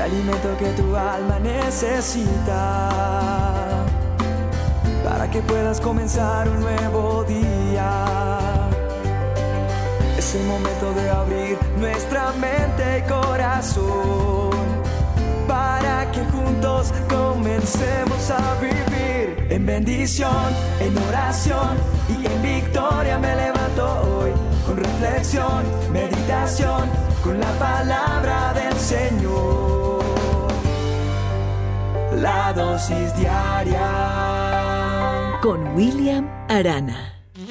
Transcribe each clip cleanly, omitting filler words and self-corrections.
alimento que tu alma necesita, para que puedas comenzar un nuevo día. Es el momento de abrir nuestra mente y corazón, para que juntos comencemos a vivir en bendición, en oración y en victoria. Me levanto hoy con reflexión, meditación, con la palabra del Señor. La dosis diaria con William Arana.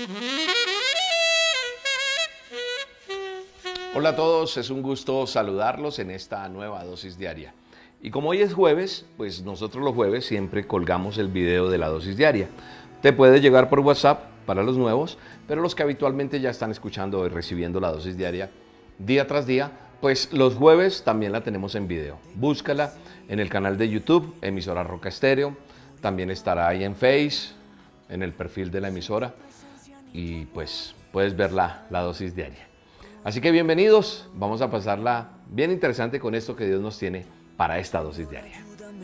Hola a todos, es un gusto saludarlos en esta nueva dosis diaria. Y como hoy es jueves, pues nosotros los jueves siempre colgamos el video de la dosis diaria. Te puede llegar por WhatsApp para los nuevos, pero los que habitualmente ya están escuchando y recibiendo la dosis diaria día tras día, pues los jueves también la tenemos en video. Búscala en el canal de YouTube, emisora Roca Estéreo. También estará ahí en Face, en el perfil de la emisora. Y pues puedes ver la dosis diaria. Así que bienvenidos, vamos a pasarla bien interesante con esto que Dios nos tiene para esta dosis diaria.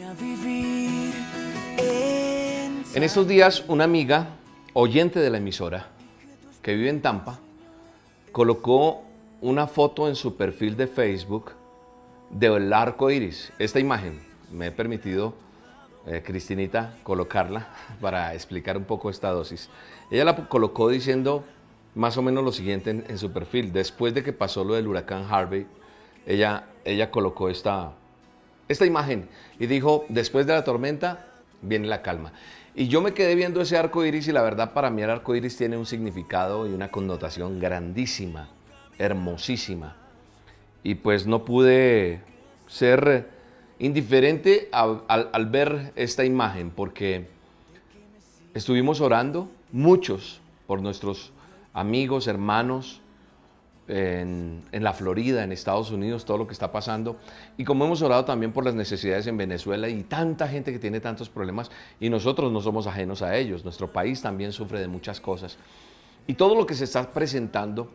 En estos días, una amiga, oyente de la emisora, que vive en Tampa, colocó una foto en su perfil de Facebook del arco iris. Esta imagen, me he permitido, Cristinita, colocarla para explicar un poco esta dosis. Ella la colocó diciendo más o menos lo siguiente en su perfil. Después de que pasó lo del huracán Harvey, ella colocó esta imagen y dijo: después de la tormenta viene la calma. Y yo me quedé viendo ese arco iris y la verdad, para mí el arco iris tiene un significado y una connotación grandísima, hermosísima. Y pues no pude ser indiferente al ver esta imagen, porque estuvimos orando muchos por nuestros amigos, hermanos en la Florida, en Estados Unidos, todo lo que está pasando. Y como hemos orado también por las necesidades en Venezuela y tanta gente que tiene tantos problemas, y nosotros no somos ajenos a ellos, nuestro país también sufre de muchas cosas. Y todo lo que se está presentando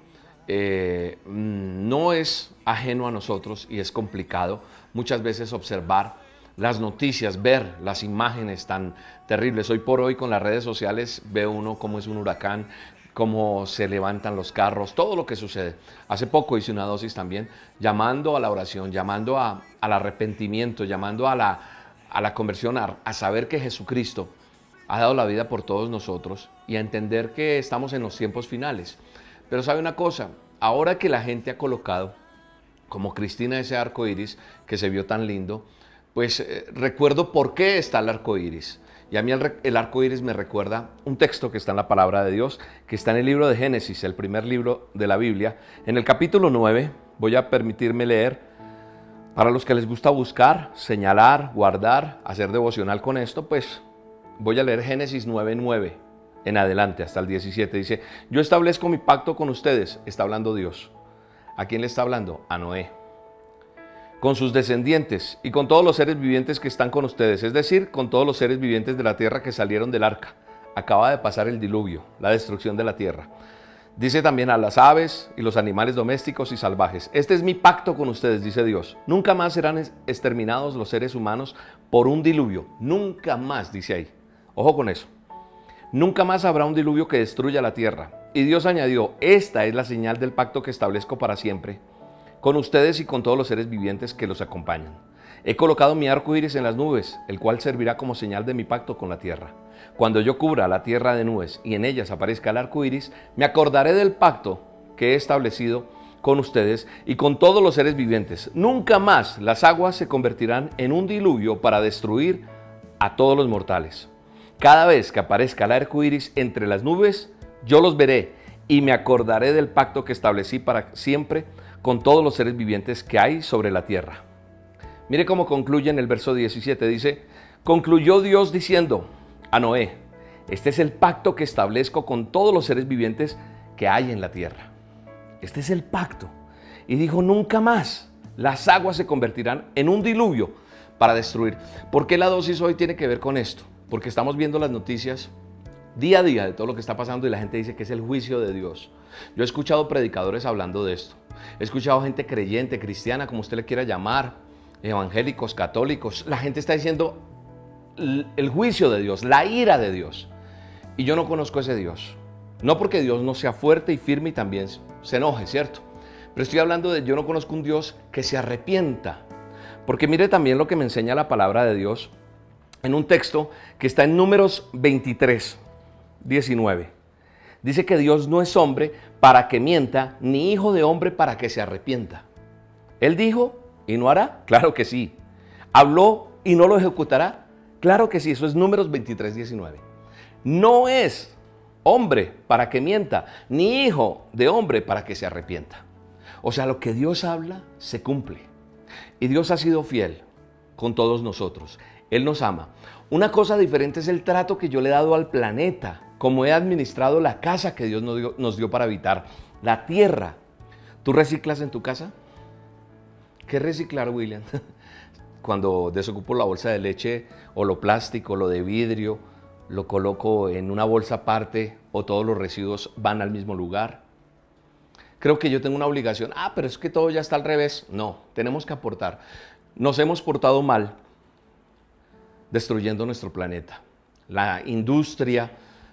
no es ajeno a nosotros y es complicado muchas veces observar las noticias, ver las imágenes tan terribles. Hoy por hoy con las redes sociales ve uno cómo es un huracán, cómo se levantan los carros, todo lo que sucede. Hace poco hice una dosis también llamando a la oración, llamando al arrepentimiento, llamando a la conversión, a saber que Jesucristo ha dado la vida por todos nosotros y a entender que estamos en los tiempos finales. Pero sabe una cosa, ahora que la gente ha colocado, como Cristina, ese arco iris que se vio tan lindo, pues recuerdo por qué está el arco iris. Y a mí el arco iris me recuerda un texto que está en la palabra de Dios, que está en el libro de Génesis, el primer libro de la Biblia. En el capítulo 9, voy a permitirme leer, para los que les gusta buscar, señalar, guardar, hacer devocional con esto, pues voy a leer Génesis 9:9 en adelante hasta el 17. Dice: yo establezco mi pacto con ustedes, está hablando Dios. ¿A quién le está hablando? A Noé. Con sus descendientes y con todos los seres vivientes que están con ustedes, es decir, con todos los seres vivientes de la tierra que salieron del arca. Acaba de pasar el diluvio, la destrucción de la tierra. Dice también a las aves y los animales domésticos y salvajes: este es mi pacto con ustedes, dice Dios. Nunca más serán exterminados los seres humanos por un diluvio. Nunca más, dice ahí. Ojo con eso. Nunca más habrá un diluvio que destruya la tierra. Y Dios añadió: esta es la señal del pacto que establezco para siempre con ustedes y con todos los seres vivientes que los acompañan. He colocado mi arco iris en las nubes, el cual servirá como señal de mi pacto con la tierra. Cuando yo cubra la tierra de nubes y en ellas aparezca el arco iris, me acordaré del pacto que he establecido con ustedes y con todos los seres vivientes. Nunca más las aguas se convertirán en un diluvio para destruir a todos los mortales. Cada vez que aparezca el arco iris entre las nubes, yo los veré y me acordaré del pacto que establecí para siempre con todos los seres vivientes que hay sobre la tierra. Mire cómo concluye en el verso 17, dice: concluyó Dios diciendo a Noé: este es el pacto que establezco con todos los seres vivientes que hay en la tierra. Este es el pacto. Y dijo: nunca más las aguas se convertirán en un diluvio para destruir. ¿Por qué la dosis hoy tiene que ver con esto? Porque estamos viendo las noticias día a día de todo lo que está pasando y la gente dice que es el juicio de Dios. Yo he escuchado predicadores hablando de esto. He escuchado gente creyente, cristiana, como usted le quiera llamar, evangélicos, católicos, la gente está diciendo el juicio de Dios, la ira de Dios. Y yo no conozco ese Dios. No porque Dios no sea fuerte y firme y también se enoje, ¿cierto? Pero estoy hablando de, yo no conozco un Dios que se arrepienta. Porque mire también lo que me enseña la palabra de Dios en un texto que está en Números 23, 19. Dice que Dios no es hombre para que mienta, ni hijo de hombre para que se arrepienta. Él dijo y no hará, claro que sí. Habló y no lo ejecutará, claro que sí. Eso es Números 23, 19. No es hombre para que mienta, ni hijo de hombre para que se arrepienta. O sea, lo que Dios habla se cumple. Y Dios ha sido fiel con todos nosotros. Él nos ama. Una cosa diferente es el trato que yo le he dado al planeta, como he administrado la casa que Dios nos dio para habitar, la tierra. ¿Tú reciclas en tu casa? ¿Qué reciclar, William? Cuando desocupo la bolsa de leche o lo plástico, lo de vidrio, lo coloco en una bolsa aparte o todos los residuos van al mismo lugar. Creo que yo tengo una obligación. Pero es que todo ya está al revés. No, tenemos que aportar. Nos hemos portado mal destruyendo nuestro planeta. La industria,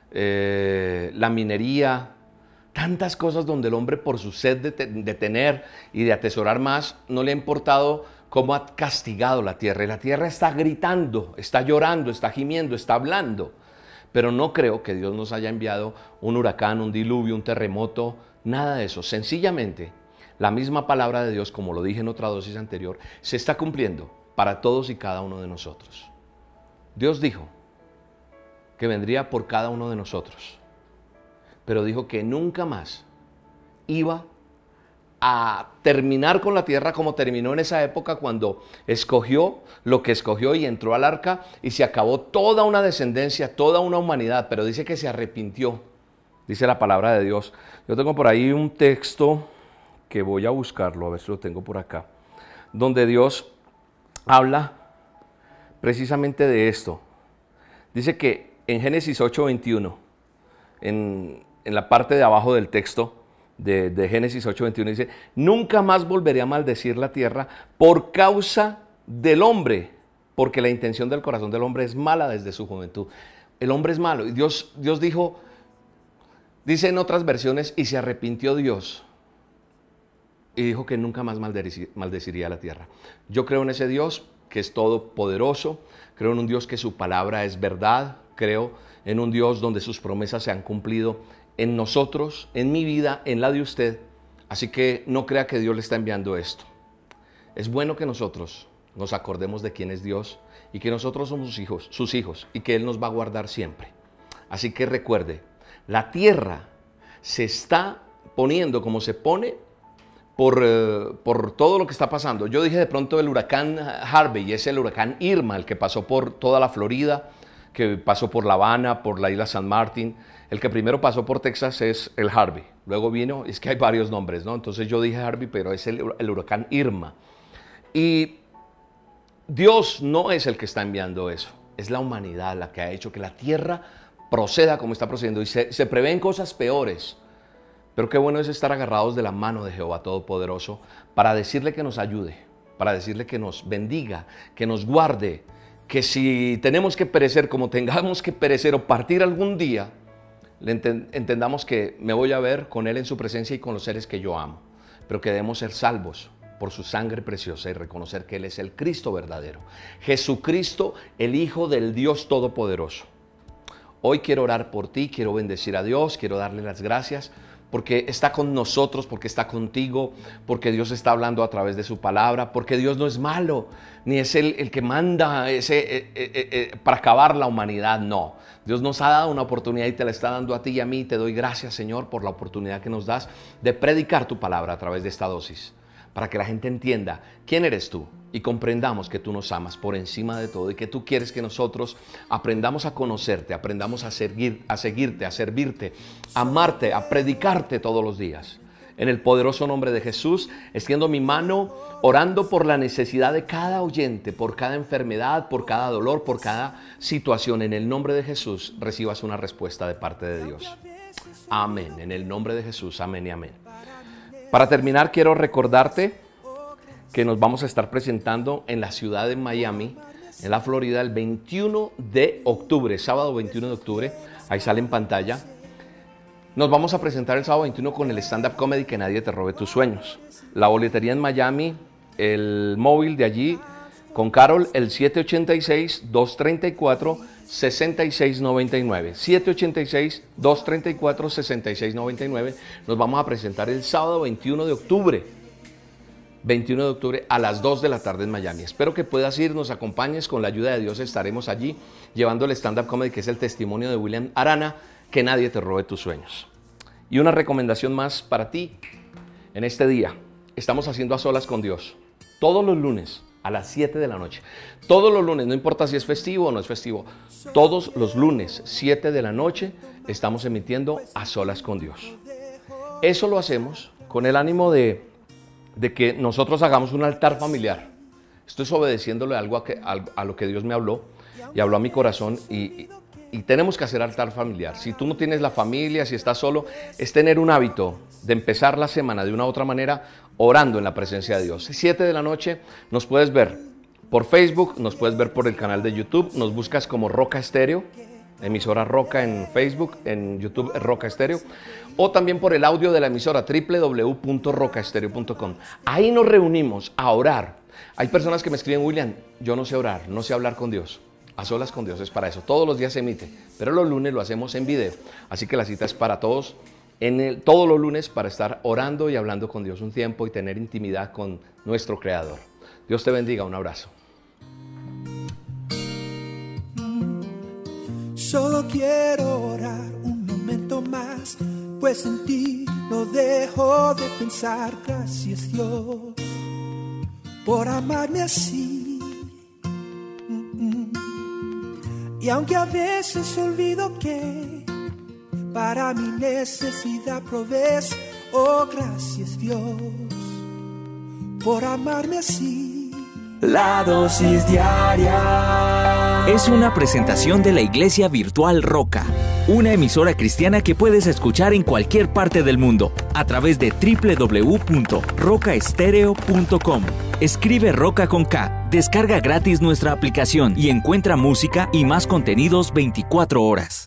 la minería, tantas cosas donde el hombre por su sed de tener y de atesorar más, no le ha importado cómo ha castigado la tierra. Y la tierra está gritando, está llorando, está gimiendo, está hablando. Pero no creo que Dios nos haya enviado un huracán, un diluvio, un terremoto, nada de eso. Sencillamente, la misma palabra de Dios, como lo dije en otra dosis anterior, se está cumpliendo para todos y cada uno de nosotros. Dios dijo que vendría por cada uno de nosotros, pero dijo que nunca más iba a terminar con la tierra como terminó en esa época cuando escogió lo que escogió y entró al arca y se acabó toda una descendencia, toda una humanidad, pero dice que se arrepintió, dice la palabra de Dios. Yo tengo por ahí un texto que voy a buscarlo, a ver si lo tengo por acá, donde Dios habla precisamente de esto. Dice que en Génesis 8:21, en la parte de abajo del texto de Génesis 8:21, dice: nunca más volveré a maldecir la tierra por causa del hombre, porque la intención del corazón del hombre es mala desde su juventud. El hombre es malo. Y Dios dijo, dice en otras versiones, y se arrepintió Dios. Y dijo que nunca más maldeciría la tierra. Yo creo en ese Dios que es todopoderoso, creo en un Dios que su palabra es verdad, creo en un Dios donde sus promesas se han cumplido en nosotros, en mi vida, en la de usted. Así que no crea que Dios le está enviando esto. Es bueno que nosotros nos acordemos de quién es Dios y que nosotros somos sus hijos y que Él nos va a guardar siempre. Así que recuerde, la tierra se está poniendo como se pone por todo lo que está pasando. Yo dije de pronto el huracán Harvey, y es el huracán Irma, el que pasó por toda la Florida, que pasó por La Habana, por la isla San Martín. El que primero pasó por Texas es el Harvey. Luego vino, es que hay varios nombres, ¿no? Entonces yo dije Harvey, pero es el huracán Irma. Y Dios no es el que está enviando eso. Es la humanidad la que ha hecho que la tierra proceda como está procediendo. Y se prevén cosas peores. Pero qué bueno es estar agarrados de la mano de Jehová Todopoderoso para decirle que nos ayude, para decirle que nos bendiga, que nos guarde, que si tenemos que perecer como tengamos que perecer o partir algún día, entendamos que me voy a ver con Él en su presencia y con los seres que yo amo, pero que debemos ser salvos por su sangre preciosa y reconocer que Él es el Cristo verdadero, Jesucristo, el Hijo del Dios Todopoderoso. Hoy quiero orar por ti, quiero bendecir a Dios, quiero darle las gracias porque está con nosotros, porque está contigo, porque Dios está hablando a través de su palabra, porque Dios no es malo, ni es el que manda para acabar la humanidad, no. Dios nos ha dado una oportunidad y te la está dando a ti y a mí. Te doy gracias, Señor, por la oportunidad que nos das de predicar tu palabra a través de esta dosis, para que la gente entienda quién eres tú y comprendamos que tú nos amas por encima de todo y que tú quieres que nosotros aprendamos a conocerte, aprendamos a seguirte, a servirte, a amarte, a predicarte todos los días. En el poderoso nombre de Jesús, extiendo mi mano orando por la necesidad de cada oyente, por cada enfermedad, por cada dolor, por cada situación. En el nombre de Jesús, recibas una respuesta de parte de Dios. Amén. En el nombre de Jesús, amén y amén. Para terminar, quiero recordarte que nos vamos a estar presentando en la ciudad de Miami, en la Florida, el 21 de octubre, sábado 21 de octubre, ahí sale en pantalla. Nos vamos a presentar el sábado 21 con el stand-up comedy Que Nadie Te Robe Tus Sueños. La boletería en Miami, el móvil de allí, con Carol, el 786-234-6699. 786-234-6699. Nos vamos a presentar el sábado 21 de octubre. 21 de octubre a las 2 de la tarde en Miami. Espero que puedas ir, nos acompañes, con la ayuda de Dios estaremos allí llevando el stand-up comedy, que es el testimonio de William Arana, Que Nadie Te Robe Tus Sueños. Y una recomendación más para ti en este día. Estamos haciendo A Solas con Dios todos los lunes a las 7 de la noche. Todos los lunes, no importa si es festivo o no es festivo, todos los lunes 7 de la noche estamos emitiendo A Solas con Dios. Eso lo hacemos con el ánimo de que nosotros hagamos un altar familiar. Esto es obedeciéndole algo a lo que Dios me habló y habló a mi corazón, y tenemos que hacer altar familiar. Si tú no tienes la familia, si estás solo, es tener un hábito de empezar la semana de una u otra manera orando en la presencia de Dios. 7 de la noche nos puedes ver por Facebook, nos puedes ver por el canal de YouTube, nos buscas como Roca Estéreo, emisora Roca en Facebook, en YouTube Roca Estéreo, o también por el audio de la emisora www.rocaestereo.com. Ahí nos reunimos a orar. Hay personas que me escriben: William, yo no sé orar, no sé hablar con Dios. A Solas con Dios es para eso. Todos los días se emite, pero los lunes lo hacemos en video. Así que la cita es para todos, todos los lunes, para estar orando y hablando con Dios un tiempo y tener intimidad con nuestro Creador. Dios te bendiga, un abrazo. Solo quiero orar un momento más, pues en ti no dejo de pensar. Gracias, Dios, por amarme así. Y aunque a veces olvido que para mi necesidad provees, oh, gracias, Dios, por amarme así. La dosis diaria es una presentación de la Iglesia Virtual Roca, una emisora cristiana que puedes escuchar en cualquier parte del mundo a través de www.rocaestereo.com. Escribe Roca con K, descarga gratis nuestra aplicación y encuentra música y más contenidos 24 horas.